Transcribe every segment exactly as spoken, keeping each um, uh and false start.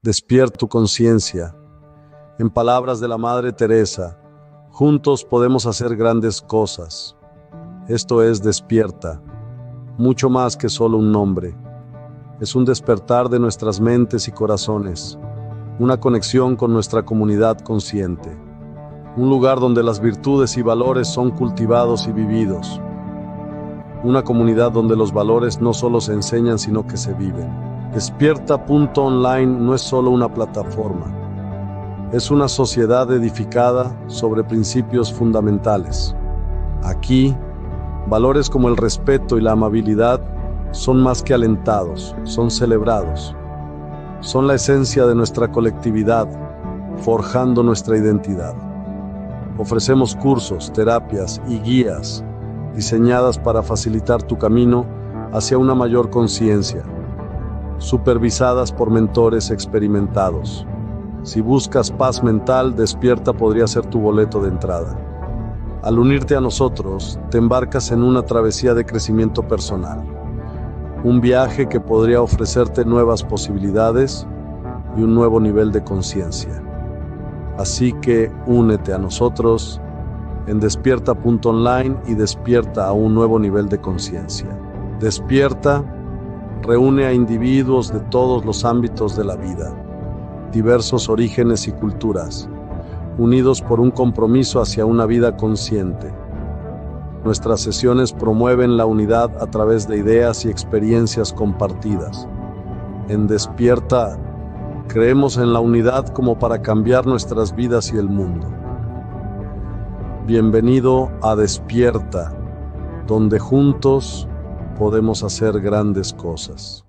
Despierta tu conciencia. En palabras de la Madre Teresa, juntos podemos hacer grandes cosas. Esto es despierta, mucho más que solo un nombre. Es un despertar de nuestras mentes y corazones, una conexión con nuestra comunidad consciente, un lugar donde las virtudes y valores son cultivados y vividos, una comunidad donde los valores no solo se enseñan sino que se viven. Despierta punto online no es solo una plataforma, es una sociedad edificada sobre principios fundamentales. Aquí, valores como el respeto y la amabilidad son más que alentados, son celebrados. Son la esencia de nuestra colectividad, forjando nuestra identidad. Ofrecemos cursos, terapias y guías diseñadas para facilitar tu camino hacia una mayor conciencia, supervisadas por mentores experimentados. Si buscas paz mental, Despierta podría ser tu boleto de entrada. Al unirte a nosotros, te embarcas en una travesía de crecimiento personal, un viaje que podría ofrecerte nuevas posibilidades y un nuevo nivel de conciencia. Así que únete a nosotros en despierta punto online y despierta a un nuevo nivel de conciencia. Despierta reúne a individuos de todos los ámbitos de la vida, diversos orígenes y culturas, unidos por un compromiso hacia una vida consciente. Nuestras sesiones promueven la unidad a través de ideas y experiencias compartidas. En Despierta, creemos en la unidad como para cambiar nuestras vidas y el mundo. Bienvenido a Despierta, donde juntos podemos hacer grandes cosas.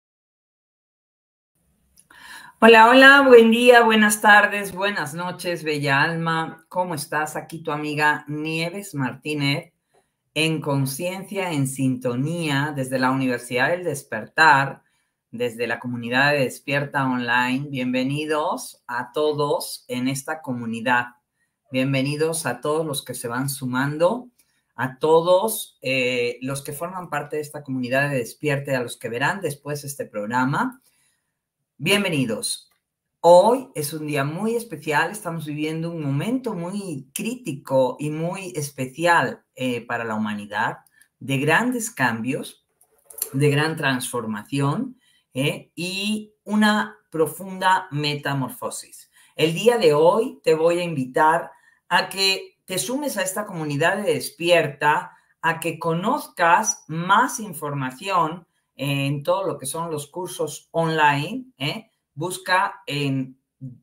Hola, hola, buen día, buenas tardes, buenas noches, bella alma. ¿Cómo estás? Aquí tu amiga Nieves Martínez, en conciencia, en sintonía, desde la Universidad del Despertar, desde la comunidad de Despierta Online. Bienvenidos a todos en esta comunidad. Bienvenidos a todos los que se van sumando, a todos eh, los que forman parte de esta comunidad de Despierta y a los que verán después este programa. Bienvenidos. Hoy es un día muy especial, estamos viviendo un momento muy crítico y muy especial eh, para la humanidad, de grandes cambios, de gran transformación eh, y una profunda metamorfosis. El día de hoy te voy a invitar a que te sumes a esta comunidad de Despierta, a que conozcas más información en todo lo que son los cursos online. ¿eh? Busca en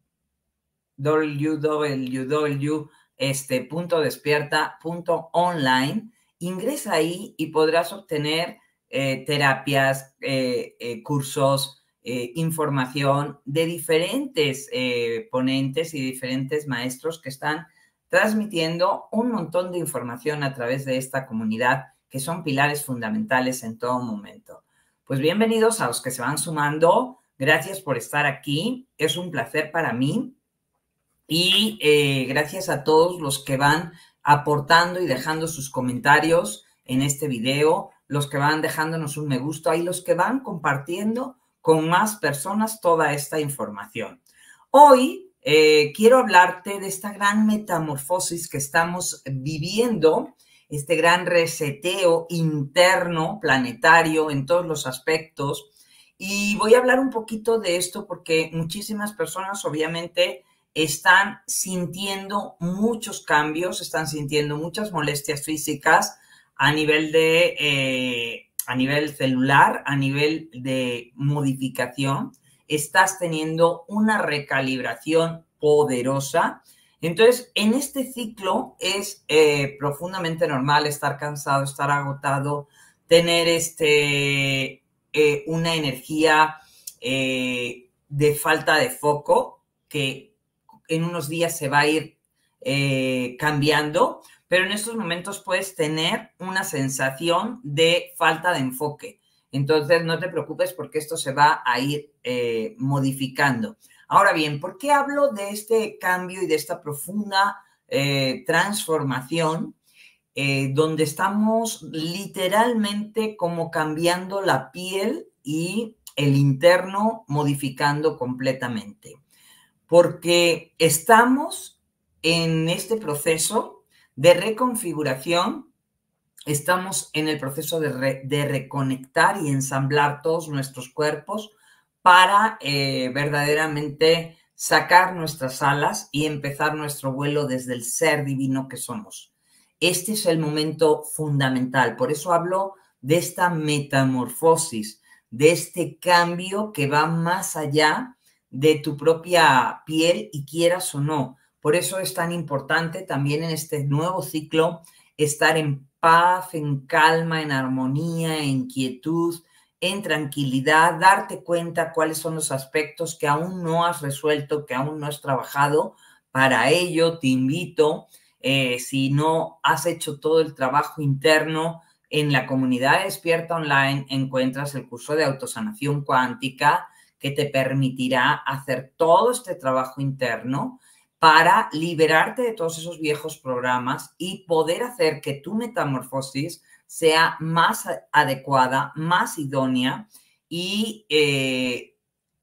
w w w punto despierta punto online, ingresa ahí y podrás obtener eh, terapias, eh, eh, cursos, eh, información de diferentes eh, ponentes y diferentes maestros que están transmitiendo un montón de información a través de esta comunidad, que son pilares fundamentales en todo momento. Pues bienvenidos a los que se van sumando. Gracias por estar aquí. Es un placer para mí. Y eh, gracias a todos los que van aportando y dejando sus comentarios en este video, los que van dejándonos un me gusta y los que van compartiendo con más personas toda esta información. Hoy eh, quiero hablarte de esta gran metamorfosis que estamos viviendo, este gran reseteo interno, planetario, en todos los aspectos. Y voy a hablar un poquito de esto porque muchísimas personas obviamente están sintiendo muchos cambios, están sintiendo muchas molestias físicas a nivel de, eh, a nivel celular, a nivel de modificación. Estás teniendo una recalibración poderosa. Entonces, en este ciclo es eh, profundamente normal estar cansado, estar agotado, tener este, eh, una energía eh, de falta de foco que en unos días se va a ir eh, cambiando, pero en estos momentos puedes tener una sensación de falta de enfoque. Entonces, no te preocupes porque esto se va a ir eh, modificando. Ahora bien, ¿por qué hablo de este cambio y de esta profunda eh, transformación eh, donde estamos literalmente como cambiando la piel y el interno modificando completamente, porque estamos en este proceso de reconfiguración, estamos en el proceso de, re, de reconectar y ensamblar todos nuestros cuerpos para eh, verdaderamente sacar nuestras alas y empezar nuestro vuelo desde el ser divino que somos. Este es el momento fundamental, por eso hablo de esta metamorfosis, de este cambio que va más allá de tu propia piel y quieras o no. Por eso es tan importante también en este nuevo ciclo estar en paz, en calma, en armonía, en quietud, en tranquilidad, darte cuenta cuáles son los aspectos que aún no has resuelto, que aún no has trabajado. Para ello te invito, eh, si no has hecho todo el trabajo interno, en la comunidad Despierta Online encuentras el curso de autosanación cuántica que te permitirá hacer todo este trabajo interno para liberarte de todos esos viejos programas y poder hacer que tu metamorfosis sea más adecuada, más idónea y eh,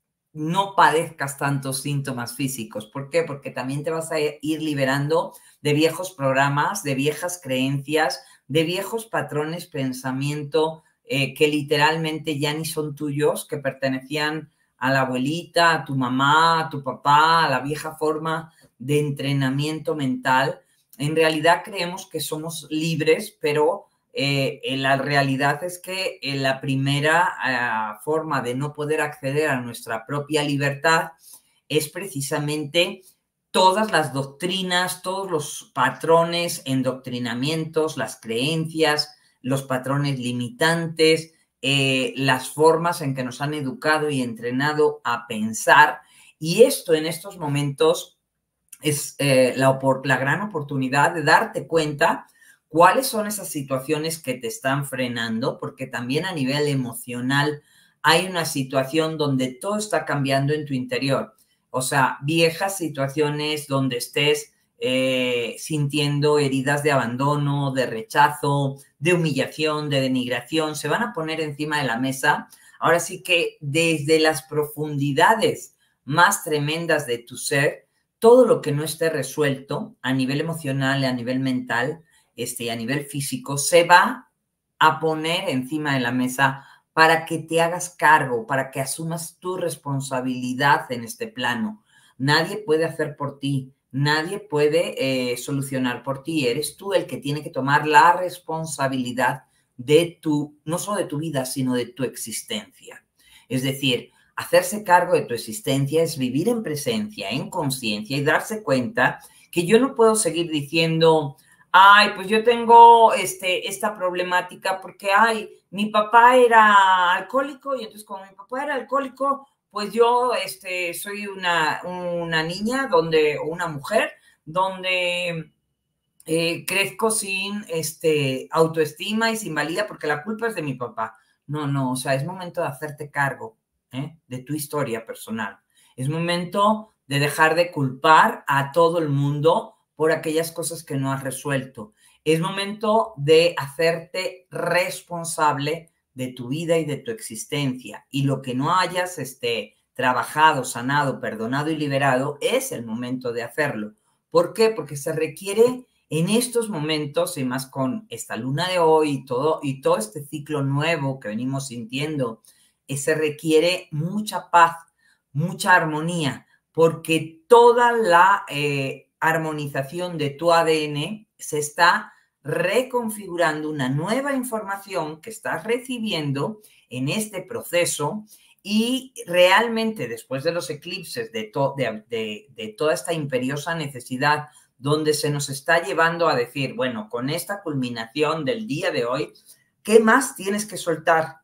no padezcas tantos síntomas físicos. ¿Por qué? Porque también te vas a ir liberando de viejos programas, de viejas creencias, de viejos patrones pensamiento eh, que literalmente ya ni son tuyos, que pertenecían a la abuelita, a tu mamá, a tu papá, a la vieja forma de entrenamiento mental. En realidad creemos que somos libres, pero eh, la realidad es que eh, la primera eh, forma de no poder acceder a nuestra propia libertad es precisamente todas las doctrinas, todos los patrones, endoctrinamientos, las creencias, los patrones limitantes, eh, las formas en que nos han educado y entrenado a pensar. Y esto en estos momentos es eh, la, la gran oportunidad de darte cuenta cuáles son esas situaciones que te están frenando, porque también a nivel emocional hay una situación donde todo está cambiando en tu interior. O sea, viejas situaciones donde estés eh, sintiendo heridas de abandono, de rechazo, de humillación, de denigración, se van a poner encima de la mesa. Ahora sí que desde las profundidades más tremendas de tu ser, todo lo que no esté resuelto a nivel emocional, a nivel mental, este, a nivel físico, se va a poner encima de la mesa para que te hagas cargo, para que asumas tu responsabilidad en este plano. Nadie puede hacer por ti, nadie puede eh, solucionar por ti. Eres tú el que tiene que tomar la responsabilidad de tu, no solo de tu vida, sino de tu existencia. Es decir, hacerse cargo de tu existencia es vivir en presencia, en conciencia y darse cuenta que yo no puedo seguir diciendo, ay, pues yo tengo este, esta problemática porque, ay, mi papá era alcohólico y entonces como mi papá era alcohólico, pues yo este, soy una, una niña donde, o una mujer donde eh, crezco sin este, autoestima y sin valía porque la culpa es de mi papá. No, no, o sea, es momento de hacerte cargo ¿eh? de tu historia personal. Es momento de dejar de culpar a todo el mundo por aquellas cosas que no has resuelto. Es momento de hacerte responsable de tu vida y de tu existencia. Y lo que no hayas este, trabajado, sanado, perdonado y liberado, es el momento de hacerlo. ¿Por qué? Porque se requiere en estos momentos, y más con esta luna de hoy y todo, y todo este ciclo nuevo que venimos sintiendo, eh, se requiere mucha paz, mucha armonía, porque toda la eh, armonización de tu A D N se está reconfigurando una nueva información que estás recibiendo en este proceso y realmente después de los eclipses, de, to de, de, de toda esta imperiosa necesidad donde se nos está llevando a decir, bueno, con esta culminación del día de hoy, ¿qué más tienes que soltar?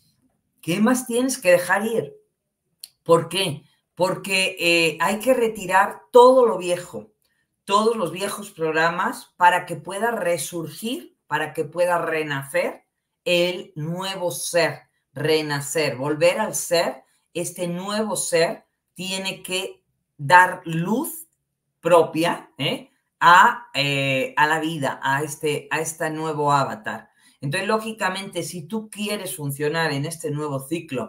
¿Qué más tienes que dejar ir? ¿Por qué? Porque eh, hay que retirar todo lo viejo, todos los viejos programas para que pueda resurgir, para que pueda renacer el nuevo ser, renacer, volver al ser. Este nuevo ser tiene que dar luz propia ¿eh? A, eh, a la vida, a este, a este nuevo avatar. Entonces, lógicamente, si tú quieres funcionar en este nuevo ciclo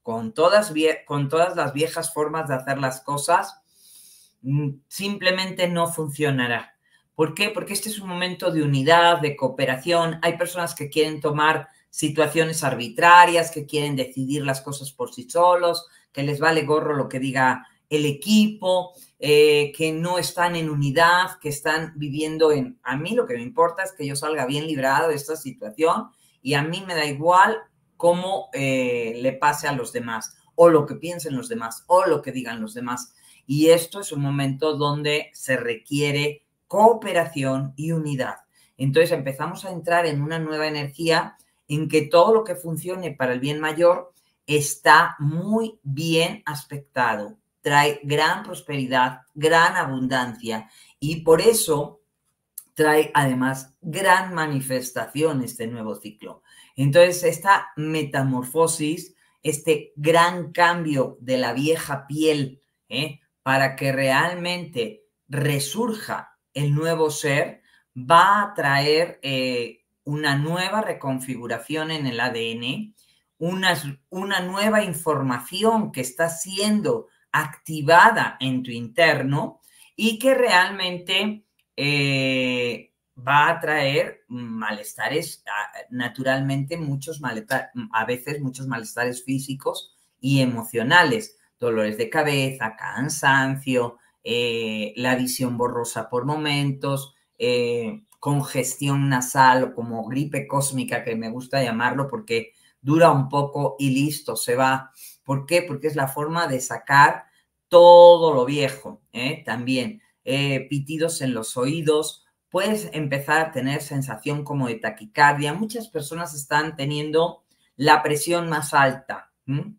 con todas, con todas las viejas formas de hacer las cosas, simplemente no funcionará. ¿Por qué? Porque este es un momento de unidad, de cooperación. Hay personas que quieren tomar situaciones arbitrarias, que quieren decidir las cosas por sí solos, que les vale gorro lo que diga el equipo, eh, que no están en unidad, que están viviendo en... A mí lo que me importa es que yo salga bien librado de esta situación y a mí me da igual cómo eh, le pase a los demás, o lo que piensen los demás, o lo que digan los demás. Y esto es un momento donde se requiere cooperación y unidad. Entonces empezamos a entrar en una nueva energía en que todo lo que funcione para el bien mayor está muy bien aspectado, trae gran prosperidad, gran abundancia y por eso trae además gran manifestación este nuevo ciclo. Entonces esta metamorfosis, este gran cambio de la vieja piel, ¿eh? para que realmente resurja el nuevo ser, va a traer eh, una nueva reconfiguración en el A D N, una, una nueva información que está siendo activada en tu interno y que realmente eh, va a traer malestares, naturalmente muchos malestares, a veces muchos malestares físicos y emocionales, dolores de cabeza, cansancio, eh, la visión borrosa por momentos, eh, congestión nasal o como gripe cósmica, que me gusta llamarlo porque dura un poco y listo, se va. ¿Por qué? Porque es la forma de sacar todo lo viejo, ¿eh? También eh, pitidos en los oídos, puedes empezar a tener sensación como de taquicardia. Muchas personas están teniendo la presión más alta. ¿Mm?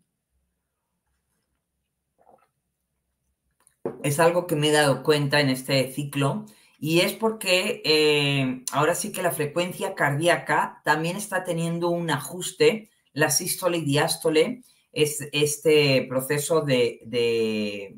Es algo que me he dado cuenta en este ciclo y es porque eh, ahora sí que la frecuencia cardíaca también está teniendo un ajuste, la sístole y diástole, es este proceso de, de,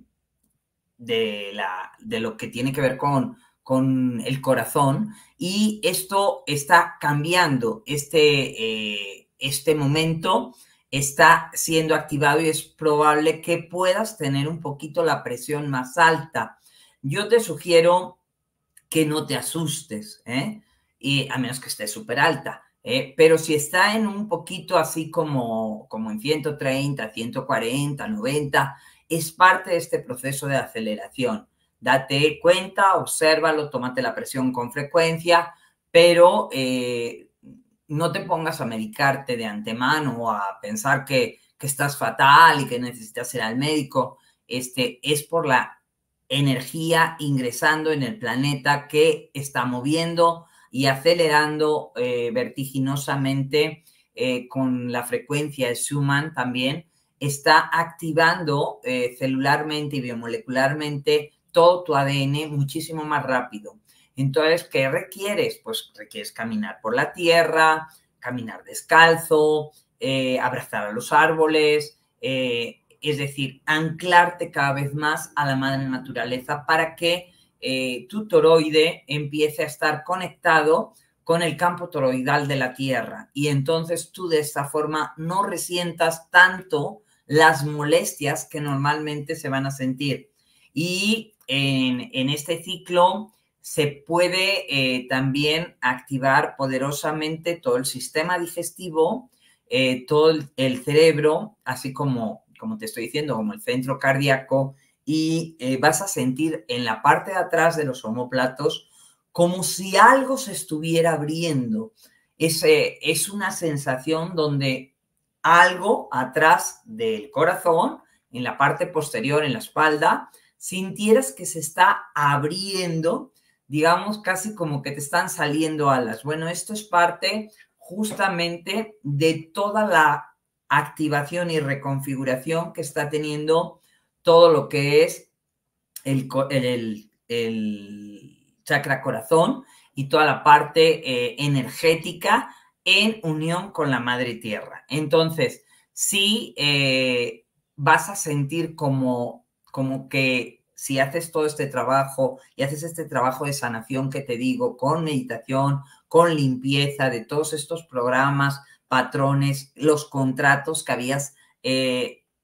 de, la, de lo que tiene que ver con, con el corazón y esto está cambiando, este, eh, este momento está siendo activado y es probable que puedas tener un poquito la presión más alta. Yo te sugiero que no te asustes, ¿eh? Y a menos que esté súper alta, ¿eh? Pero si está en un poquito así como, como en ciento treinta, ciento cuarenta, noventa, es parte de este proceso de aceleración. Date cuenta, obsérvalo, tómate la presión con frecuencia, pero eh, no te pongas a medicarte de antemano o a pensar que, que estás fatal y que necesitas ir al médico. Este, es por la energía ingresando en el planeta que está moviendo y acelerando eh, vertiginosamente eh, con la frecuencia de Schumann también, está activando eh, celularmente y biomolecularmente todo tu A D N muchísimo más rápido. Entonces, ¿qué requieres? Pues requieres caminar por la tierra, caminar descalzo, eh, abrazar a los árboles, eh, es decir, anclarte cada vez más a la madre naturaleza para que eh, tu toroide empiece a estar conectado con el campo toroidal de la Tierra y entonces tú de esta forma no resientas tanto las molestias que normalmente se van a sentir. Y en, en este ciclo se puede eh, también activar poderosamente todo el sistema digestivo, eh, todo el, el cerebro, así como, como te estoy diciendo, como el centro cardíaco, y eh, vas a sentir en la parte de atrás de los omóplatos como si algo se estuviera abriendo. Es, eh, es una sensación donde algo atrás del corazón, en la parte posterior, en la espalda, sintieras que se está abriendo, digamos, casi como que te están saliendo alas. Bueno, esto es parte justamente de toda la activación y reconfiguración que está teniendo todo lo que es el, el, el chakra corazón y toda la parte eh, energética en unión con la madre tierra. Entonces, sí eh, vas a sentir como, como que si haces todo este trabajo y haces este trabajo de sanación que te digo, con meditación, con limpieza de todos estos programas, patrones, los contratos que habías eh,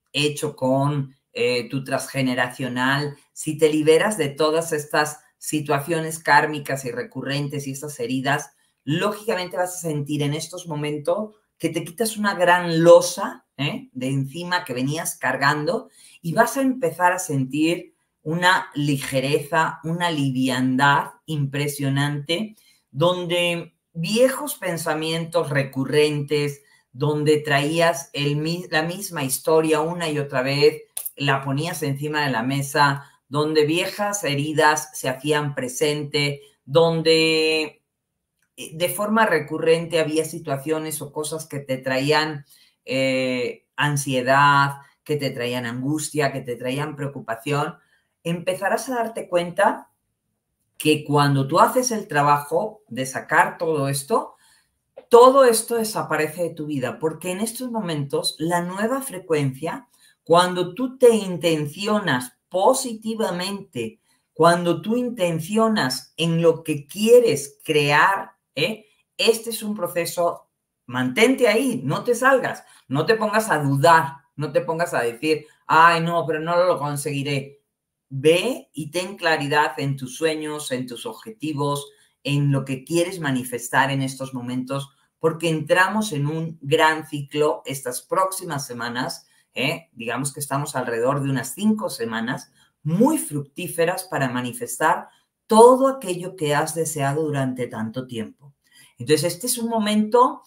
hecho con eh, tu transgeneracional, si te liberas de todas estas situaciones kármicas y recurrentes y estas heridas, lógicamente vas a sentir en estos momentos que te quitas una gran losa ¿eh? de encima que venías cargando y vas a empezar a sentir una ligereza, una liviandad impresionante, donde viejos pensamientos recurrentes, donde traías el, la misma historia una y otra vez, la ponías encima de la mesa, donde viejas heridas se hacían presente, donde de forma recurrente había situaciones o cosas que te traían eh, ansiedad, que te traían angustia, que te traían preocupación, empezarás a darte cuenta que cuando tú haces el trabajo de sacar todo esto, todo esto desaparece de tu vida, porque en estos momentos la nueva frecuencia, cuando tú te intencionas positivamente, cuando tú intencionas en lo que quieres crear, ¿eh? Este es un proceso, mantente ahí, no te salgas, no te pongas a dudar, no te pongas a decir, ay, no, pero no lo conseguiré. Ve y ten claridad en tus sueños, en tus objetivos, en lo que quieres manifestar en estos momentos, porque entramos en un gran ciclo estas próximas semanas, ¿eh? Digamos que estamos alrededor de unas cinco semanas muy fructíferas para manifestar todo aquello que has deseado durante tanto tiempo. Entonces, este es un momento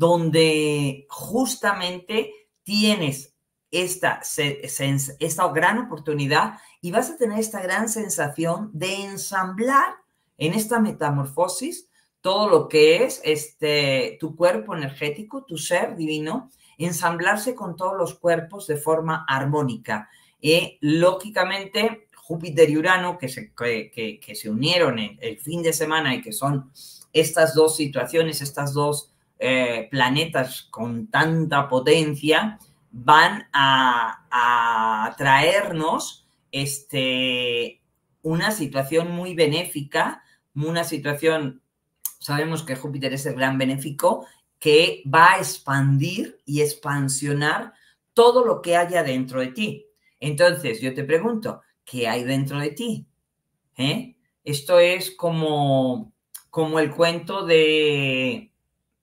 donde justamente tienes esta, esta gran oportunidad y vas a tener esta gran sensación de ensamblar en esta metamorfosis todo lo que es este, tu cuerpo energético, tu ser divino, ensamblarse con todos los cuerpos de forma armónica. Eh, lógicamente, Júpiter y Urano, que se, que, que, que se unieron en el fin de semana y que son estas dos situaciones, estas dos eh, planetas con tanta potencia, van a, a traernos este, una situación muy benéfica, una situación, sabemos que Júpiter es el gran benéfico, que va a expandir y expansionar todo lo que haya dentro de ti. Entonces, yo te pregunto, ¿qué hay dentro de ti? ¿Eh? Esto es como, como el cuento de,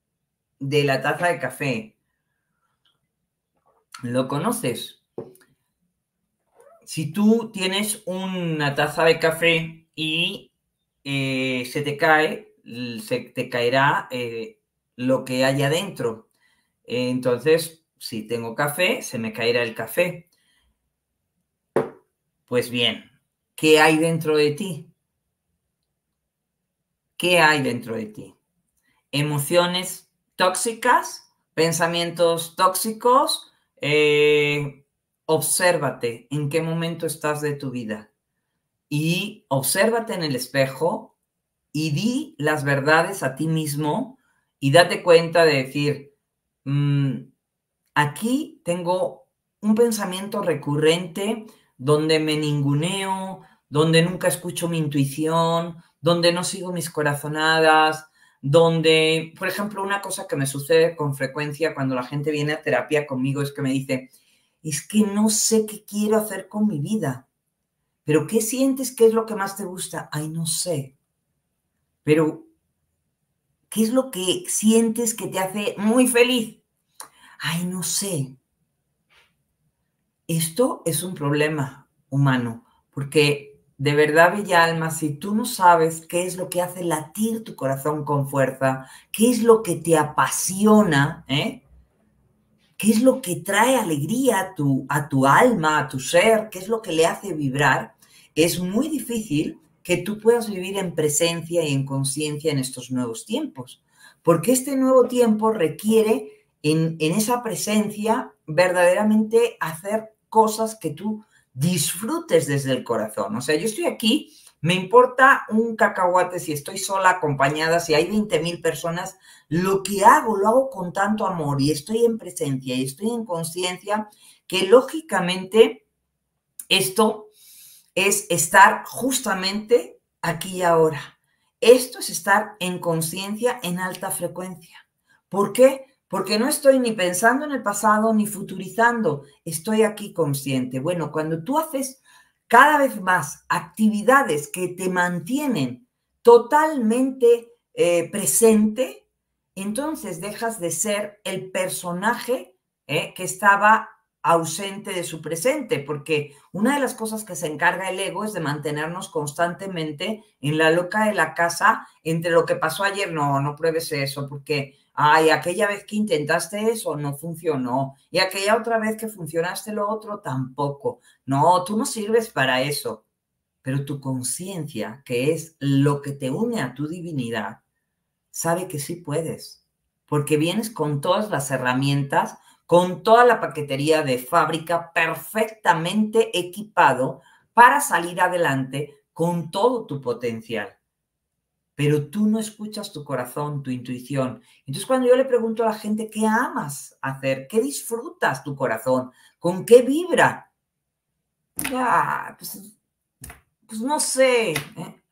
de la taza de café. ¿Lo conoces? Si tú tienes una taza de café y eh, se te cae, se te caerá eh, lo que hay adentro. Entonces, si tengo café, se me caerá el café. Pues bien, ¿qué hay dentro de ti? ¿Qué hay dentro de ti? Emociones tóxicas, pensamientos tóxicos. Eh, obsérvate en qué momento estás de tu vida y obsérvate en el espejo y di las verdades a ti mismo y date cuenta de decir, mmm, aquí tengo un pensamiento recurrente donde me ninguneo, donde nunca escucho mi intuición, donde no sigo mis corazonadas, donde, por ejemplo, una cosa que me sucede con frecuencia cuando la gente viene a terapia conmigo es que me dice, es que no sé qué quiero hacer con mi vida. ¿Pero qué sientes? ¿Qué es lo que más te gusta? Ay, no sé. Pero, ¿qué es lo que sientes que te hace muy feliz? Ay, no sé. Esto es un problema humano, porque de verdad, bella alma, si tú no sabes qué es lo que hace latir tu corazón con fuerza, qué es lo que te apasiona, ¿eh? qué es lo que trae alegría a tu, a tu alma, a tu ser, qué es lo que le hace vibrar, es muy difícil que tú puedas vivir en presencia y en conciencia en estos nuevos tiempos, porque este nuevo tiempo requiere en, en esa presencia verdaderamente hacer cosas que tú disfrutes desde el corazón. O sea, yo estoy aquí, me importa un cacahuate si estoy sola, acompañada, si hay veinte mil personas, lo que hago, lo hago con tanto amor y estoy en presencia y estoy en conciencia que lógicamente esto es estar justamente aquí y ahora. Esto es estar en conciencia en alta frecuencia. ¿Por qué? porque no estoy ni pensando en el pasado ni futurizando, estoy aquí consciente. Bueno, cuando tú haces cada vez más actividades que te mantienen totalmente eh, presente, entonces dejas de ser el personaje eh, que estaba ausente de su presente, porque una de las cosas que se encarga el ego es de mantenernos constantemente en la loca de la casa entre lo que pasó ayer. No, no pruebes eso, porque ay, aquella vez que intentaste eso no funcionó, y aquella otra vez que funcionaste lo otro tampoco. No, tú no sirves para eso, pero tu conciencia, que es lo que te une a tu divinidad, sabe que sí puedes, porque vienes con todas las herramientas, con toda la paquetería de fábrica perfectamente equipado para salir adelante con todo tu potencial. Pero tú no escuchas tu corazón, tu intuición. Entonces, cuando yo le pregunto a la gente, ¿qué amas hacer? ¿Qué disfrutas tu corazón? ¿Con qué vibra? Ya, pues, pues no sé. ¿eh?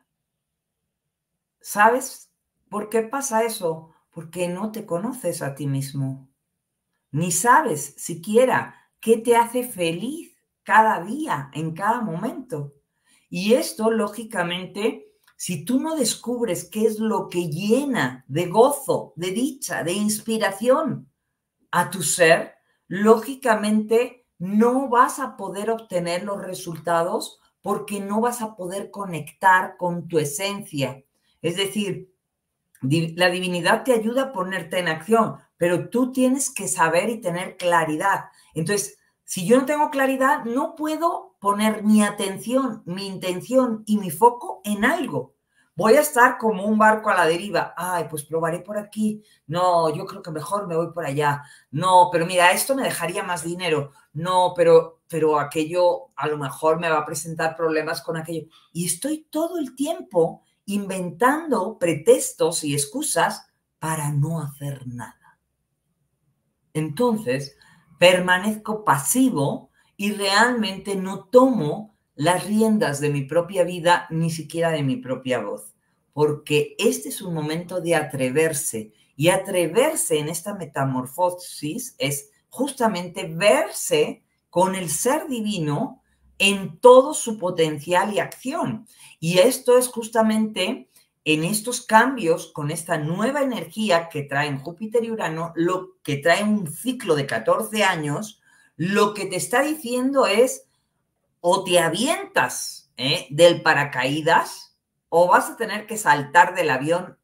¿Sabes por qué pasa eso? Porque no te conoces a ti mismo. Ni sabes siquiera qué te hace feliz cada día, en cada momento. Y esto, lógicamente, si tú no descubres qué es lo que llena de gozo, de dicha, de inspiración a tu ser, lógicamente no vas a poder obtener los resultados porque no vas a poder conectar con tu esencia. Es decir, la divinidad te ayuda a ponerte en acción, pero tú tienes que saber y tener claridad. Entonces, si yo no tengo claridad, no puedo poner mi atención, mi intención y mi foco en algo. Voy a estar como un barco a la deriva. Ay, pues probaré por aquí. No, yo creo que mejor me voy por allá. No, pero mira, esto me dejaría más dinero. No, pero, pero aquello a lo mejor me va a presentar problemas con aquello. Y estoy todo el tiempo inventando pretextos y excusas para no hacer nada. Entonces, permanezco pasivo y realmente no tomo las riendas de mi propia vida, ni siquiera de mi propia voz, porque este es un momento de atreverse, y atreverse en esta metamorfosis es justamente verse con el ser divino en todo su potencial y acción. Y esto es justamente en estos cambios, con esta nueva energía que traen Júpiter y Urano, lo que trae un ciclo de catorce años, lo que te está diciendo es, o te avientas ¿eh? del paracaídas, o vas a tener que saltar del avión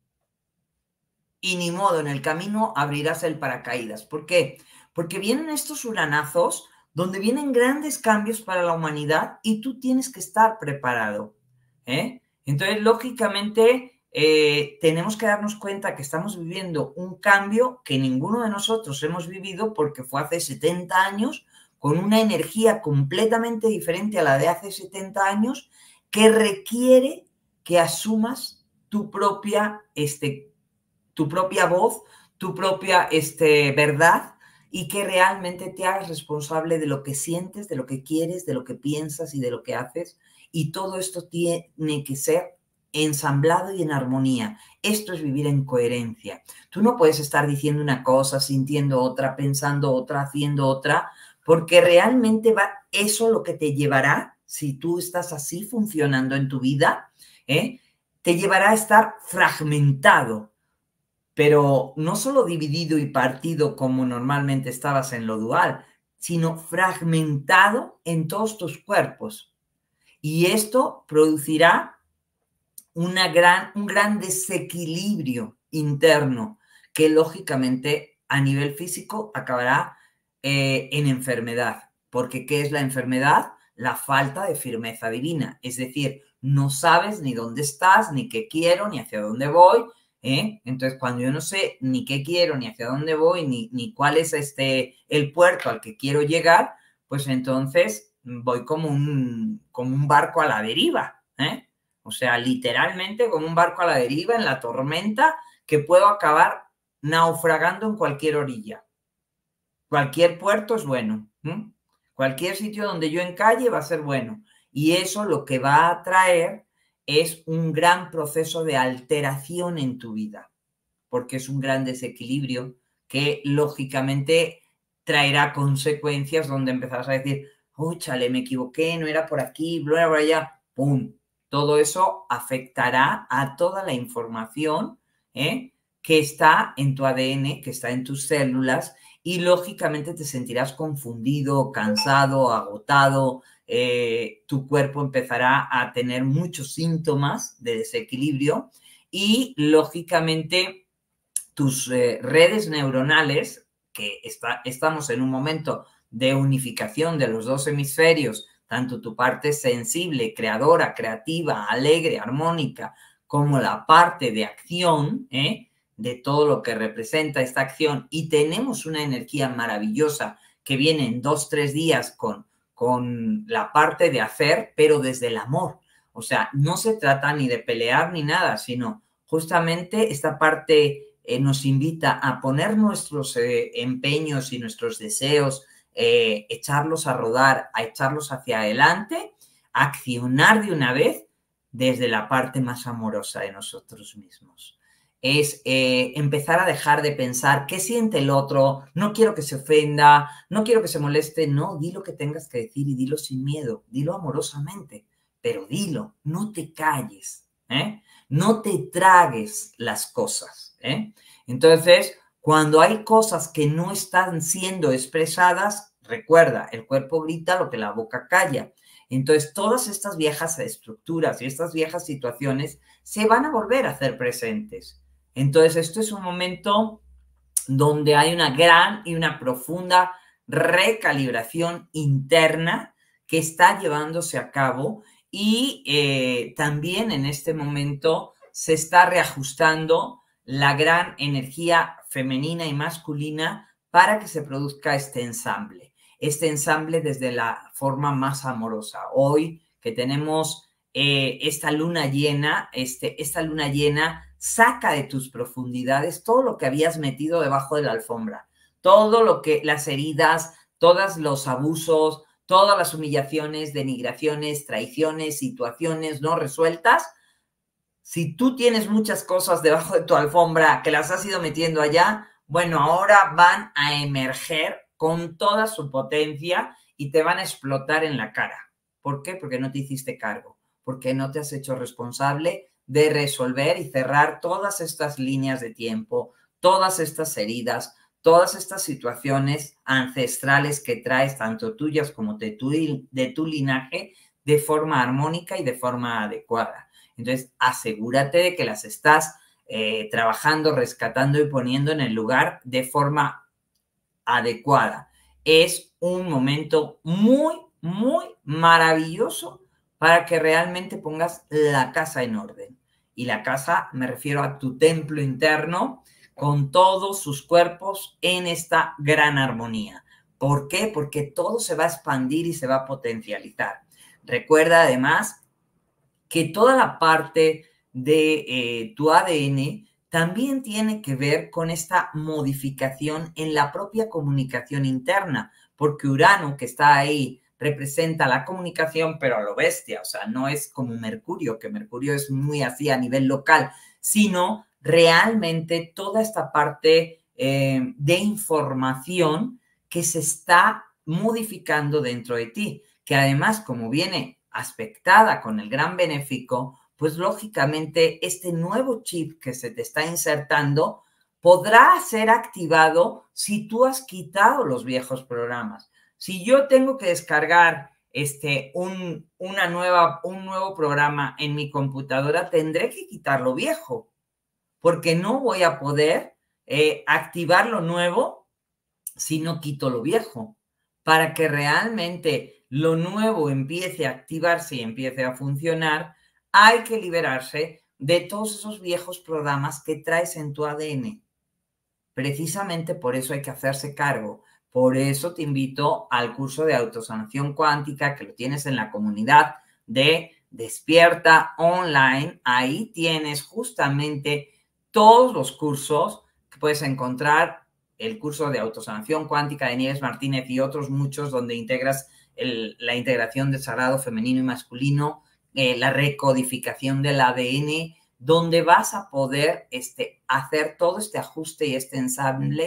y ni modo, en el camino abrirás el paracaídas. ¿Por qué? Porque vienen estos uranazos donde vienen grandes cambios para la humanidad y tú tienes que estar preparado. ¿eh? Entonces, lógicamente, eh, tenemos que darnos cuenta que estamos viviendo un cambio que ninguno de nosotros hemos vivido porque fue hace setenta años, con una energía completamente diferente a la de hace setenta años, que requiere que asumas tu propia este, tu propia voz, tu propia este, verdad, y que realmente te hagas responsable de lo que sientes, de lo que quieres, de lo que piensas y de lo que haces. Y todo esto tiene que ser ensamblado y en armonía. Esto es vivir en coherencia. Tú no puedes estar diciendo una cosa, sintiendo otra, pensando otra, haciendo otra, porque realmente va eso lo que te llevará, si tú estás así funcionando en tu vida, ¿eh? te llevará a estar fragmentado, pero no solo dividido y partido como normalmente estabas en lo dual, sino fragmentado en todos tus cuerpos. Y esto producirá una gran, un gran desequilibrio interno que lógicamente a nivel físico acabará eh, en enfermedad. Porque ¿qué es la enfermedad? La falta de firmeza divina. Es decir, no sabes ni dónde estás, ni qué quiero, ni hacia dónde voy. ¿Eh? Entonces, cuando yo no sé ni qué quiero, ni hacia dónde voy, ni, ni cuál es este, el puerto al que quiero llegar, pues entonces voy como un, como un barco a la deriva. ¿eh? O sea, literalmente como un barco a la deriva en la tormenta, que puedo acabar naufragando en cualquier orilla. Cualquier puerto es bueno. ¿eh? Cualquier sitio donde yo encalle va a ser bueno. Y eso lo que va a traer es un gran proceso de alteración en tu vida, porque es un gran desequilibrio que lógicamente traerá consecuencias donde empezarás a decir, oh, chale, me equivoqué, no era por aquí, bla, bla, bla, pum. Todo eso afectará a toda la información, ¿eh?, que está en tu A D N, que está en tus células, y lógicamente te sentirás confundido, cansado, agotado, eh, tu cuerpo empezará a tener muchos síntomas de desequilibrio y lógicamente tus eh, redes neuronales, que está, estamos en un momento de unificación de los dos hemisferios, tanto tu parte sensible, creadora, creativa, alegre, armónica, como la parte de acción, ¿eh?, de todo lo que representa esta acción, y tenemos una energía maravillosa que viene en dos, tres días con, con la parte de hacer, pero desde el amor. O sea, no se trata ni de pelear ni nada, sino justamente esta parte eh, nos invita a poner nuestros eh, empeños y nuestros deseos, eh, echarlos a rodar, a echarlos hacia adelante, a accionar de una vez desde la parte más amorosa de nosotros mismos. Es eh, empezar a dejar de pensar qué siente el otro, no quiero que se ofenda, no quiero que se moleste, no, di lo que tengas que decir y dilo sin miedo, dilo amorosamente, pero dilo, no te calles, ¿eh? No te tragues las cosas, ¿eh? Entonces, cuando hay cosas que no están siendo expresadas, recuerda, el cuerpo grita lo que la boca calla. Entonces, todas estas viejas estructuras y estas viejas situaciones se van a volver a hacer presentes. Entonces, esto es un momento donde hay una gran y una profunda recalibración interna que está llevándose a cabo y eh, también en este momento se está reajustando la gran energía femenina y masculina para que se produzca este ensamble. Este ensamble desde la forma más amorosa. Hoy que tenemos eh, esta luna llena, este, esta luna llena saca de tus profundidades todo lo que habías metido debajo de la alfombra, todo lo que, las heridas, todos los abusos, todas las humillaciones, denigraciones, traiciones, situaciones no resueltas. Si tú tienes muchas cosas debajo de tu alfombra que las has ido metiendo allá, bueno, ahora van a emerger con toda su potencia y te van a explotar en la cara. ¿Por qué? Porque no te hiciste cargo, porque no te has hecho responsable de resolver y cerrar todas estas líneas de tiempo, todas estas heridas, todas estas situaciones ancestrales que traes, tanto tuyas como de tu, de tu linaje, de forma armónica y de forma adecuada. Entonces, asegúrate de que las estás eh, trabajando, rescatando y poniendo en el lugar de forma adecuada. Es un momento muy, muy maravilloso para que realmente pongas la casa en orden. Y la casa, me refiero a tu templo interno, con todos sus cuerpos en esta gran armonía. ¿Por qué? Porque todo se va a expandir y se va a potencializar. Recuerda además que toda la parte de eh, tu A D N también tiene que ver con esta modificación en la propia comunicación interna, porque Urano, que está ahí, representa la comunicación, pero a lo bestia, o sea, no es como Mercurio, que Mercurio es muy así a nivel local, sino realmente toda esta parte eh, de información que se está modificando dentro de ti, que además, como viene aspectada con el gran benéfico, pues lógicamente este nuevo chip que se te está insertando podrá ser activado si tú has quitado los viejos programas. Si yo tengo que descargar este, un, una nueva, un nuevo programa en mi computadora, tendré que quitar lo viejo, porque no voy a poder eh, activar lo nuevo si no quito lo viejo. Para que realmente lo nuevo empiece a activarse y empiece a funcionar, hay que liberarse de todos esos viejos programas que traes en tu A D N. Precisamente por eso hay que hacerse cargo. Por eso te invito al curso de autosanación cuántica, que lo tienes en la comunidad de Despierta Online. Ahí tienes justamente todos los cursos que puedes encontrar, el curso de autosanación cuántica de Nieves Martínez y otros muchos donde integras el, la integración del sagrado femenino y masculino, eh, la recodificación del A D N, donde vas a poder este, hacer todo este ajuste y este ensamble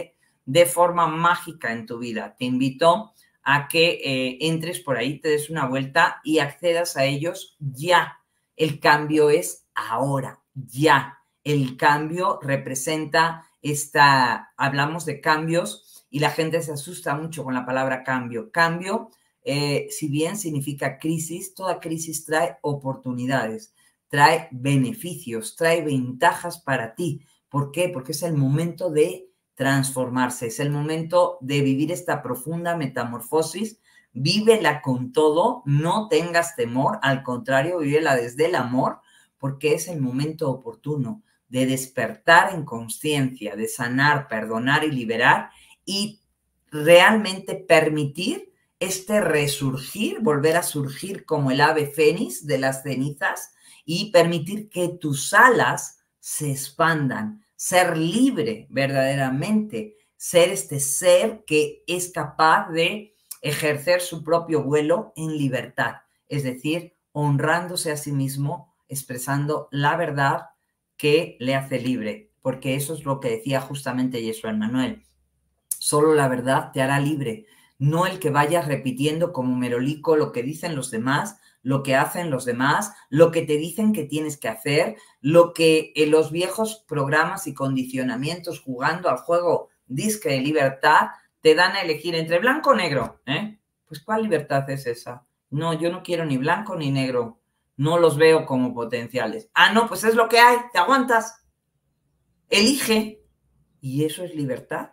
de forma mágica en tu vida. Te invito a que eh, entres por ahí, te des una vuelta y accedas a ellos ya. El cambio es ahora, ya. El cambio representa esta, hablamos de cambios y la gente se asusta mucho con la palabra cambio. Cambio, eh, si bien significa crisis, toda crisis trae oportunidades, trae beneficios, trae ventajas para ti. ¿Por qué? Porque es el momento de transformarse, es el momento de vivir esta profunda metamorfosis. Vívela con todo, no tengas temor, al contrario, vívela desde el amor, porque es el momento oportuno de despertar en conciencia, de sanar, perdonar y liberar y realmente permitir este resurgir, volver a surgir como el ave fénix de las cenizas y permitir que tus alas se expandan, ser libre verdaderamente, ser este ser que es capaz de ejercer su propio vuelo en libertad, es decir, honrándose a sí mismo, expresando la verdad que le hace libre, porque eso es lo que decía justamente Yeshua Emmanuel. Solo la verdad te hará libre, no el que vayas repitiendo como merolico lo que dicen los demás, lo que hacen los demás, lo que te dicen que tienes que hacer, lo que en los viejos programas y condicionamientos jugando al juego disque de libertad te dan a elegir entre blanco o negro. ¿eh? Pues ¿cuál libertad es esa? No, yo no quiero ni blanco ni negro. No los veo como potenciales. Ah, no, pues es lo que hay, te aguantas. Elige. ¿Y eso es libertad?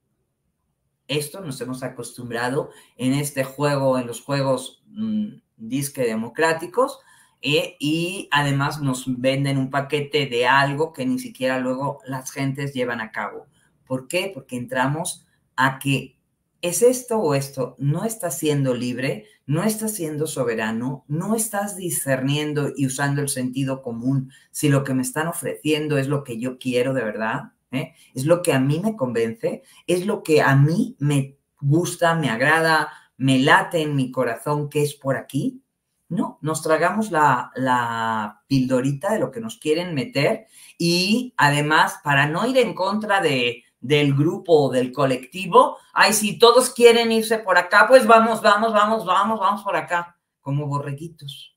Esto nos hemos acostumbrado en este juego, en los juegos mmm, disque democráticos, eh, y además nos venden un paquete de algo que ni siquiera luego las gentes llevan a cabo. ¿Por qué? Porque entramos a que es esto o esto, no estás siendo libre, no estás siendo soberano, no estás discerniendo y usando el sentido común si lo que me están ofreciendo es lo que yo quiero de verdad. ¿Eh? Es lo que a mí me convence, es lo que a mí me gusta, me agrada, me late en mi corazón que es por aquí. No, nos tragamos la, la pildorita de lo que nos quieren meter y además para no ir en contra de, del grupo o del colectivo, ay, si todos quieren irse por acá, pues vamos, vamos, vamos, vamos, vamos por acá, como borreguitos.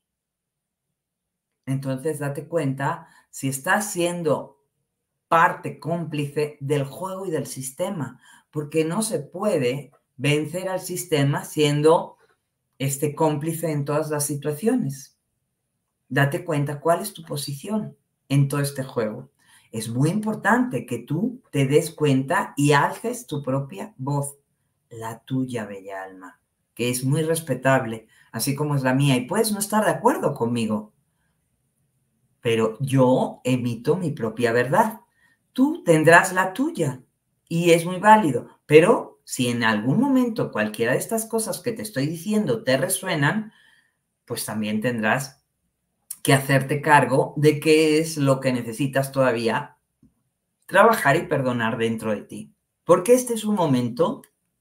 Entonces date cuenta si estás siendo parte cómplice del juego y del sistema, porque no se puede vencer al sistema siendo este cómplice en todas las situaciones. Date cuenta cuál es tu posición en todo este juego. Es muy importante que tú te des cuenta y alces tu propia voz, la tuya, bella alma, que es muy respetable, así como es la mía, y puedes no estar de acuerdo conmigo, pero yo emito mi propia verdad. Tú tendrás la tuya y es muy válido, pero si en algún momento cualquiera de estas cosas que te estoy diciendo te resuenan, pues también tendrás que hacerte cargo de qué es lo que necesitas todavía trabajar y perdonar dentro de ti. Porque este es un momento,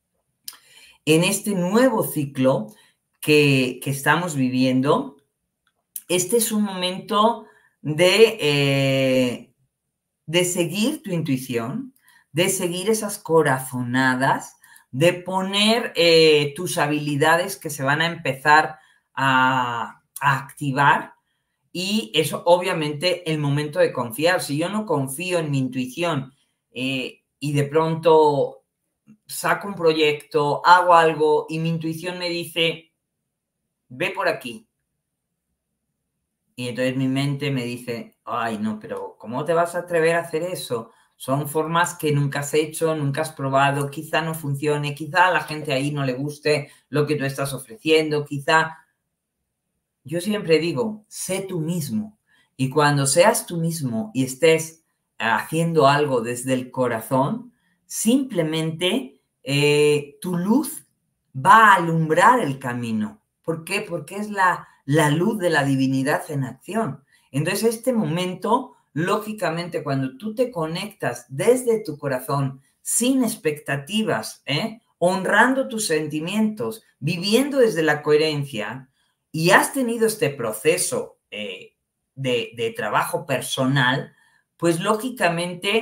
en este nuevo ciclo que, que estamos viviendo, este es un momento de... Eh, de seguir tu intuición, de seguir esas corazonadas, de poner eh, tus habilidades que se van a empezar a, a activar y eso obviamente el momento de confiar. Si yo no confío en mi intuición eh, y de pronto saco un proyecto, hago algo y mi intuición me dice, ve por aquí. Y entonces mi mente me dice, ay, no, pero ¿cómo te vas a atrever a hacer eso? Son formas que nunca has hecho, nunca has probado, quizá no funcione, quizá a la gente ahí no le guste lo que tú estás ofreciendo, quizá... Yo siempre digo, sé tú mismo. Y cuando seas tú mismo y estés haciendo algo desde el corazón, simplemente eh, tu luz va a alumbrar el camino. ¿Por qué? Porque es la... la luz de la divinidad en acción. Entonces, este momento, lógicamente, cuando tú te conectas desde tu corazón, sin expectativas, ¿eh? honrando tus sentimientos, viviendo desde la coherencia, y has tenido este proceso eh, de, de trabajo personal, pues lógicamente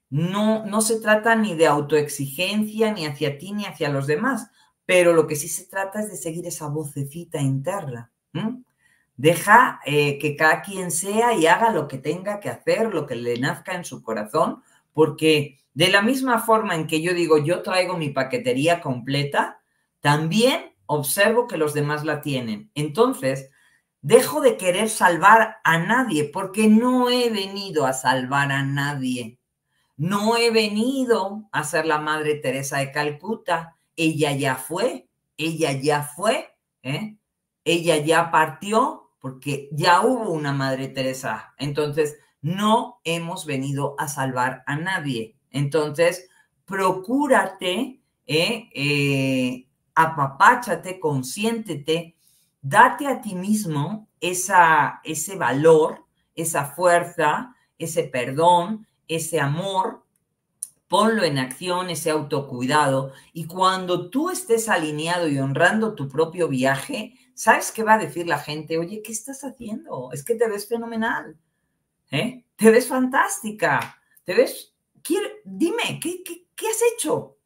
No, no se trata ni de autoexigencia, ni hacia ti, ni hacia los demás, pero lo que sí se trata es de seguir esa vocecita interna. ¿Mm? Deja eh, que cada quien sea y haga lo que tenga que hacer, lo que le nazca en su corazón, porque de la misma forma en que yo digo, yo traigo mi paquetería completa, también observo que los demás la tienen. Entonces, dejo de querer salvar a nadie, porque no he venido a salvar a nadie. No he venido a ser la Madre Teresa de Calcuta. Ella ya fue, ella ya fue, ¿eh? Ella ya partió porque ya hubo una Madre Teresa. Entonces, no hemos venido a salvar a nadie. Entonces, procúrate, ¿eh? Eh, apapáchate, consiéntete, date a ti mismo esa, ese valor, esa fuerza, ese perdón, ese amor, ponlo en acción, ese autocuidado, y cuando tú estés alineado y honrando tu propio viaje, ¿sabes qué va a decir la gente? Oye, ¿qué estás haciendo? Es que te ves fenomenal, ¿eh? Te ves fantástica, te ves... Quiero... Dime, ¿qué, qué, ¿qué has hecho?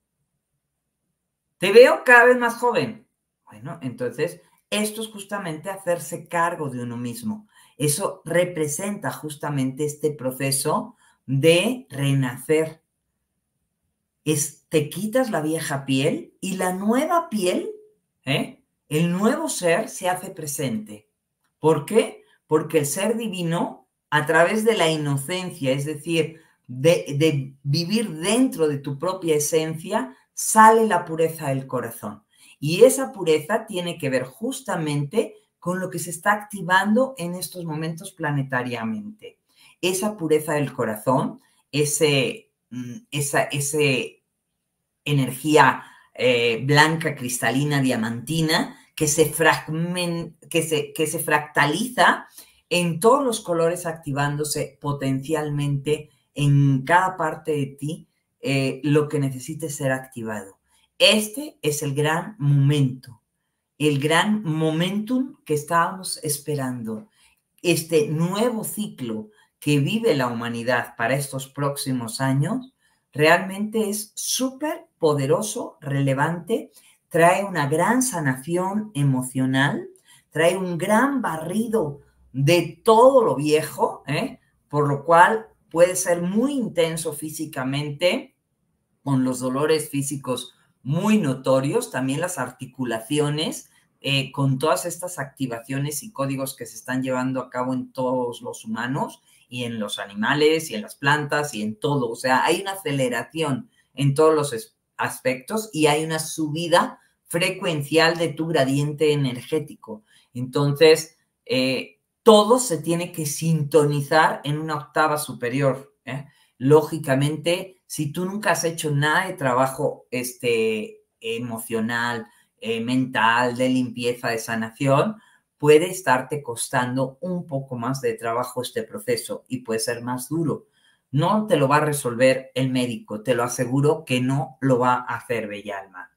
Te veo cada vez más joven. Bueno, entonces, esto es justamente hacerse cargo de uno mismo. Eso representa justamente este proceso de renacer. Es, te quitas la vieja piel y la nueva piel, ¿eh? El nuevo ser se hace presente. ¿Por qué? Porque el ser divino, a través de la inocencia, es decir, de, de vivir dentro de tu propia esencia, sale la pureza del corazón. Y esa pureza tiene que ver justamente con lo que se está activando en estos momentos planetariamente. Esa pureza del corazón, ese... Esa ese energía eh, blanca, cristalina, diamantina, que se, fragment, que, se, que se fractaliza en todos los colores, activándose potencialmente en cada parte de ti eh, lo que necesite ser activado. Este es el gran momento, el gran momentum que estábamos esperando. Este nuevo ciclo que vive la humanidad para estos próximos años realmente es súper poderoso, relevante, trae una gran sanación emocional, trae un gran barrido de todo lo viejo, ¿eh? Por lo cual puede ser muy intenso físicamente, con los dolores físicos muy notorios, también las articulaciones, eh, con todas estas activaciones y códigos que se están llevando a cabo en todos los humanos y en los animales y en las plantas y en todo. O sea, hay una aceleración en todos los aspectos y hay una subida frecuencial de tu gradiente energético. Entonces, eh, todo se tiene que sintonizar en una octava superior, ¿eh? Lógicamente, si tú nunca has hecho nada de trabajo este, emocional, eh, mental, de limpieza, de sanación, puede estarte costando un poco más de trabajo este proceso y puede ser más duro. No te lo va a resolver el médico, te lo aseguro que no lo va a hacer, bella alma.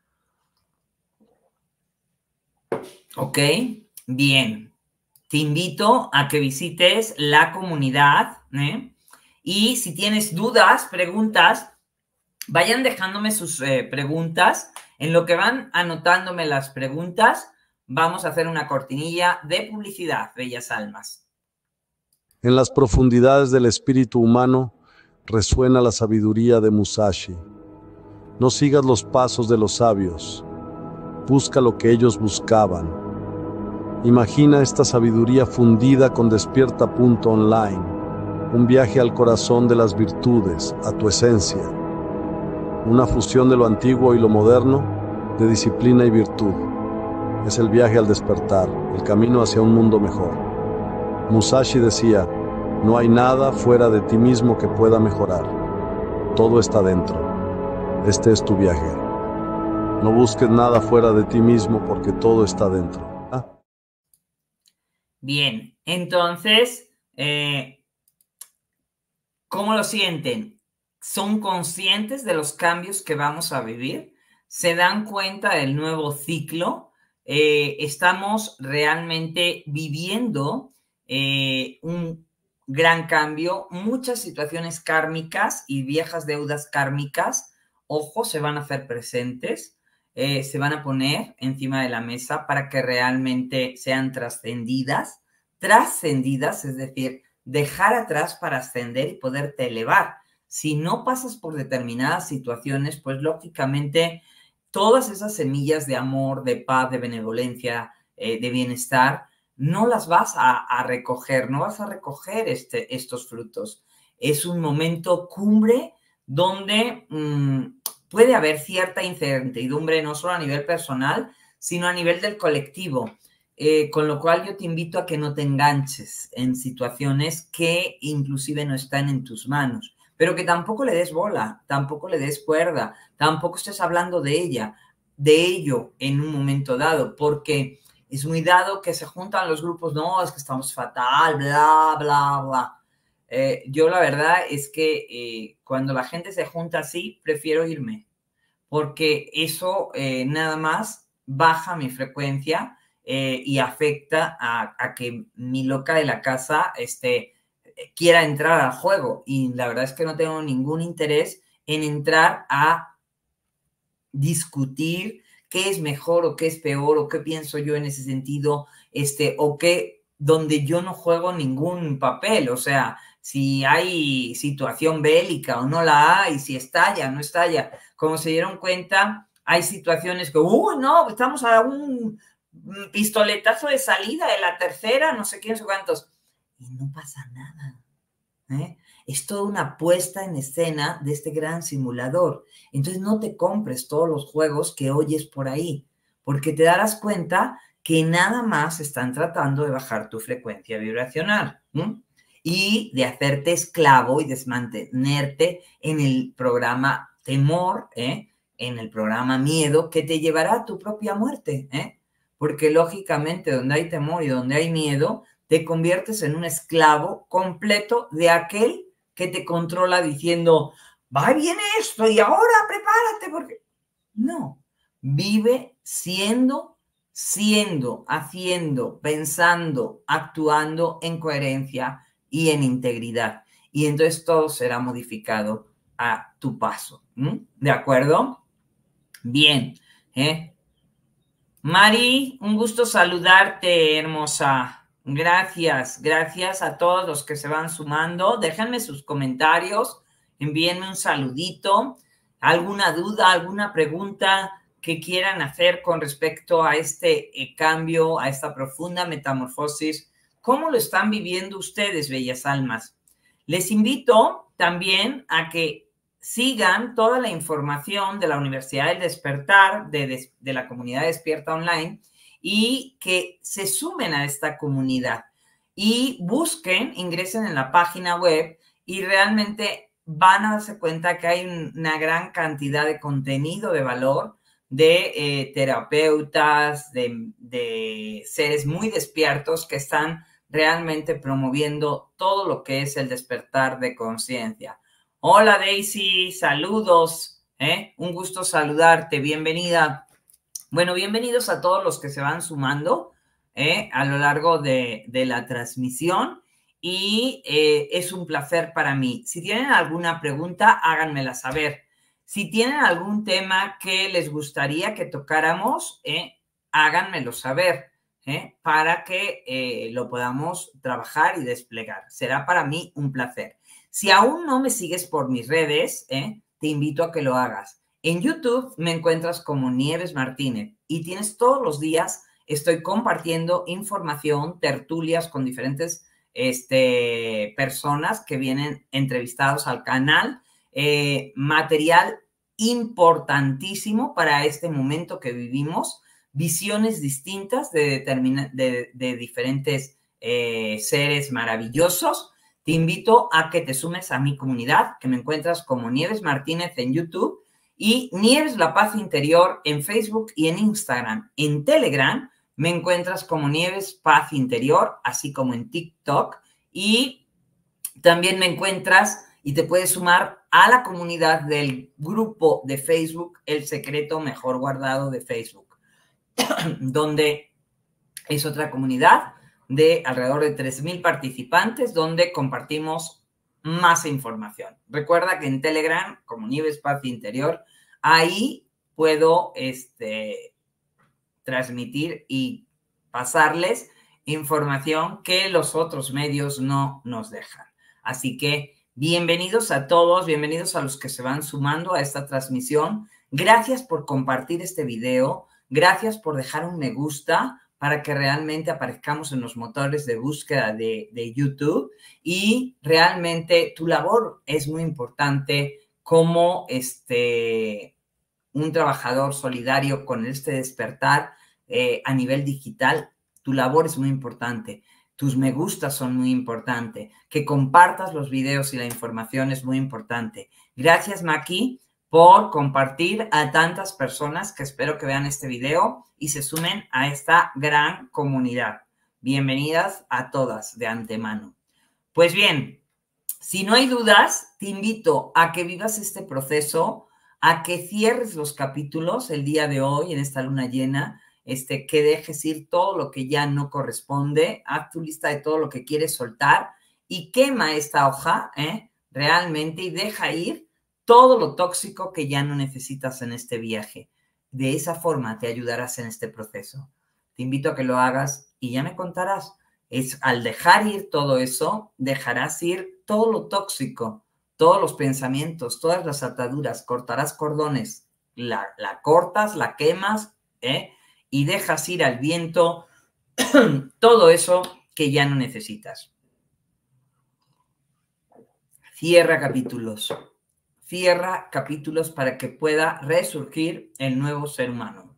¿Ok? Bien. Te invito a que visites la comunidad, ¿eh? Y si tienes dudas, preguntas, vayan dejándome sus eh, preguntas. En lo que van anotándome las preguntas, vamos a hacer una cortinilla de publicidad, bellas almas. En las profundidades del espíritu humano resuena la sabiduría de Musashi. No sigas los pasos de los sabios. Busca lo que ellos buscaban. Imagina esta sabiduría fundida con Despierta punto online. Un viaje al corazón de las virtudes, a tu esencia. Una fusión de lo antiguo y lo moderno, de disciplina y virtud. Es el viaje al despertar, el camino hacia un mundo mejor. Musashi decía, no hay nada fuera de ti mismo que pueda mejorar. Todo está dentro. Este es tu viaje. No busques nada fuera de ti mismo porque todo está dentro. ¿Ah? Bien, entonces, eh, ¿cómo lo sienten? ¿Son conscientes de los cambios que vamos a vivir? ¿Se dan cuenta del nuevo ciclo? Eh, estamos realmente viviendo eh, un gran cambio, muchas situaciones kármicas y viejas deudas kármicas, ojo, se van a hacer presentes, eh, se van a poner encima de la mesa para que realmente sean trascendidas, trascendidas, es decir, dejar atrás para ascender y poderte elevar. Si no pasas por determinadas situaciones, pues lógicamente todas esas semillas de amor, de paz, de benevolencia, eh, de bienestar, no las vas a, a recoger, no vas a recoger este, estos frutos. Es un momento cumbre donde mmm, puede haber cierta incertidumbre, no solo a nivel personal, sino a nivel del colectivo. Eh, con lo cual yo te invito a que no te enganches en situaciones que inclusive no están en tus manos, pero que tampoco le des bola, tampoco le des cuerda, tampoco estés hablando de ella, de ello en un momento dado, porque es muy dado que se juntan los grupos, no, es que estamos fatal, bla, bla, bla. Eh, yo la verdad es que eh, cuando la gente se junta así, prefiero irme, porque eso eh, nada más baja mi frecuencia eh, y afecta a, a que mi loca de la casa este, quiera entrar al juego. Y la verdad es que no tengo ningún interés en entrar a discutir qué es mejor o qué es peor o qué pienso yo en ese sentido, este, o qué, donde yo no juego ningún papel. O sea, si hay situación bélica o no la hay, si estalla o no estalla. Como se dieron cuenta, hay situaciones que, uy, no, estamos a un pistoletazo de salida de la tercera, no sé quién, no sé cuántos. Y no pasa nada. ¿Eh? Es toda una puesta en escena de este gran simulador. Entonces no te compres todos los juegos que oyes por ahí, porque te darás cuenta que nada más están tratando de bajar tu frecuencia vibracional, ¿eh? Y de hacerte esclavo y desmantenerte en el programa temor, ¿eh? En el programa miedo, que te llevará a tu propia muerte, ¿eh? Porque lógicamente donde hay temor y donde hay miedo, te conviertes en un esclavo completo de aquel que te controla diciendo, va, viene esto y ahora prepárate, porque no, vive siendo, siendo, haciendo, pensando, actuando en coherencia y en integridad. Y entonces todo será modificado a tu paso. ¿Mm? ¿De acuerdo? Bien, ¿eh? Mari, un gusto saludarte, hermosa. Gracias, gracias a todos los que se van sumando. Déjenme sus comentarios, envíenme un saludito, alguna duda, alguna pregunta que quieran hacer con respecto a este eh, cambio, a esta profunda metamorfosis. ¿Cómo lo están viviendo ustedes, bellas almas? Les invito también a que sigan toda la información de la Universidad del Despertar, de, de, de la comunidad Despierta Online, y que se sumen a esta comunidad y busquen, ingresen en la página web y realmente van a darse cuenta que hay una gran cantidad de contenido de valor de eh, terapeutas, de, de seres muy despiertos que están realmente promoviendo todo lo que es el despertar de conciencia. Hola Daisy, saludos, ¿eh? Un gusto saludarte, bienvenida. Bueno, bienvenidos a todos los que se van sumando ¿eh? a lo largo de, de la transmisión y eh, es un placer para mí. Si tienen alguna pregunta, háganmela saber. Si tienen algún tema que les gustaría que tocáramos, ¿eh? háganmelo saber ¿eh? para que eh, lo podamos trabajar y desplegar. Será para mí un placer. Si aún no me sigues por mis redes, ¿eh? te invito a que lo hagas. En YouTube me encuentras como Nieves Martínez y tienes todos los días, estoy compartiendo información, tertulias con diferentes este, personas que vienen entrevistados al canal, eh, material importantísimo para este momento que vivimos, visiones distintas de, de, de diferentes eh, seres maravillosos. Te invito a que te sumes a mi comunidad, que me encuentras como Nieves Martínez en YouTube y Nieves La Paz Interior en Facebook y en Instagram. En Telegram me encuentras como Nieves Paz Interior, así como en TikTok. Y también me encuentras y te puedes sumar a la comunidad del grupo de Facebook El Secreto Mejor Guardado de Facebook, donde es otra comunidad de alrededor de tres mil participantes donde compartimos más información. Recuerda que en Telegram, como Nieves Paz Interior, ahí puedo este, transmitir y pasarles información que los otros medios no nos dejan. Así que bienvenidos a todos, bienvenidos a los que se van sumando a esta transmisión. Gracias por compartir este video, gracias por dejar un me gusta para que realmente aparezcamos en los motores de búsqueda de, de YouTube, y realmente tu labor es muy importante como este, un trabajador solidario con este despertar eh, a nivel digital. Tu labor es muy importante, tus me gustas son muy importantes, que compartas los videos y la información es muy importante. Gracias, Maki, por compartir a tantas personas que espero que vean este video y se sumen a esta gran comunidad. Bienvenidas a todas de antemano. Pues bien, si no hay dudas, te invito a que vivas este proceso, a que cierres los capítulos el día de hoy en esta luna llena, este, que dejes ir todo lo que ya no corresponde, haz tu lista de todo lo que quieres soltar y quema esta hoja, ¿eh? realmente, y deja ir todo lo tóxico que ya no necesitas en este viaje. De esa forma te ayudarás en este proceso. Te invito a que lo hagas y ya me contarás. Es, al dejar ir todo eso, dejarás ir todo lo tóxico, todos los pensamientos, todas las ataduras, cortarás cordones, la, la cortas, la quemas, ¿eh? y dejas ir al viento todo eso que ya no necesitas. Cierra capítulos. Cierra capítulos para que pueda resurgir el nuevo ser humano.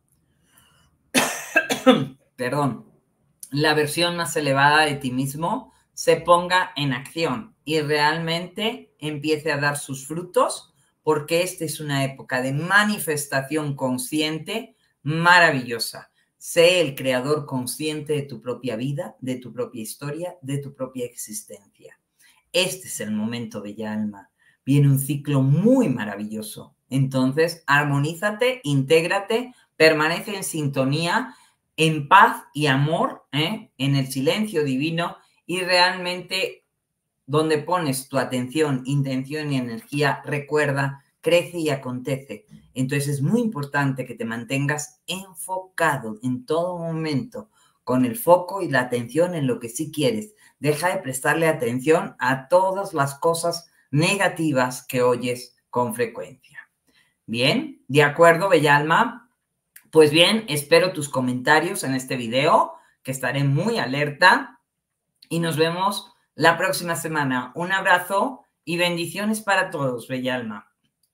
Perdón. La versión más elevada de ti mismo se ponga en acción y realmente empiece a dar sus frutos, porque esta es una época de manifestación consciente maravillosa. Sé el creador consciente de tu propia vida, de tu propia historia, de tu propia existencia. Este es el momento, bella alma. Viene un ciclo muy maravilloso. Entonces, armonízate, intégrate, permanece en sintonía, en paz y amor, ¿eh? en el silencio divino, y realmente donde pones tu atención, intención y energía, recuerda, crece y acontece. Entonces es muy importante que te mantengas enfocado en todo momento, con el foco y la atención en lo que sí quieres. Deja de prestarle atención a todas las cosas negativas que oyes con frecuencia. Bien, de acuerdo, bella alma. Pues bien, espero tus comentarios en este video, que estaré muy alerta, y nos vemos la próxima semana. Un abrazo y bendiciones para todos, bella alma.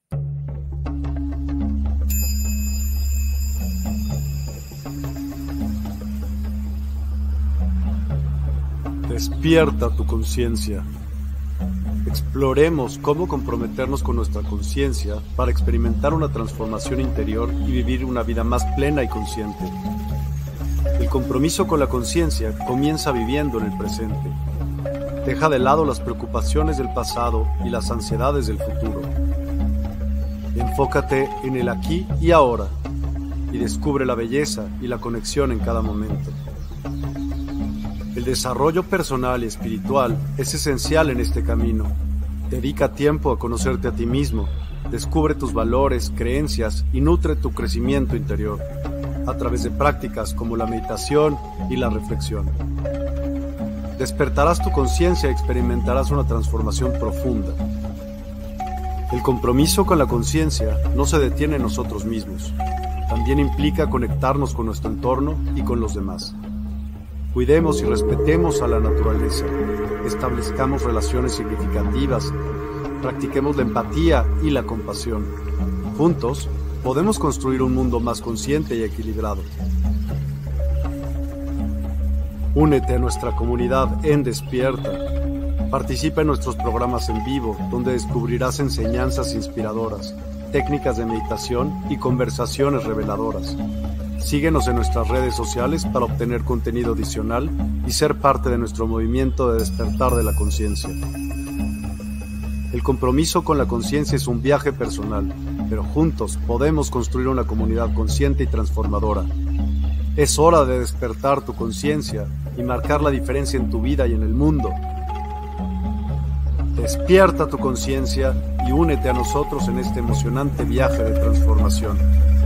Despierta tu conciencia. Exploremos cómo comprometernos con nuestra conciencia para experimentar una transformación interior y vivir una vida más plena y consciente. El compromiso con la conciencia comienza viviendo en el presente. Deja de lado las preocupaciones del pasado y las ansiedades del futuro. Enfócate en el aquí y ahora y descubre la belleza y la conexión en cada momento. El desarrollo personal y espiritual es esencial en este camino. Dedica tiempo a conocerte a ti mismo, descubre tus valores, creencias y nutre tu crecimiento interior a través de prácticas como la meditación y la reflexión. Despertarás tu conciencia y experimentarás una transformación profunda. El compromiso con la conciencia no se detiene en nosotros mismos. También implica conectarnos con nuestro entorno y con los demás. Cuidemos y respetemos a la naturaleza, establezcamos relaciones significativas, practiquemos la empatía y la compasión. Juntos, podemos construir un mundo más consciente y equilibrado. Únete a nuestra comunidad en Despierta. Participa en nuestros programas en vivo, donde descubrirás enseñanzas inspiradoras, técnicas de meditación y conversaciones reveladoras. Síguenos en nuestras redes sociales para obtener contenido adicional y ser parte de nuestro movimiento de despertar de la conciencia. El compromiso con la conciencia es un viaje personal, pero juntos podemos construir una comunidad consciente y transformadora. Es hora de despertar tu conciencia y marcar la diferencia en tu vida y en el mundo. Despierta tu conciencia y únete a nosotros en este emocionante viaje de transformación.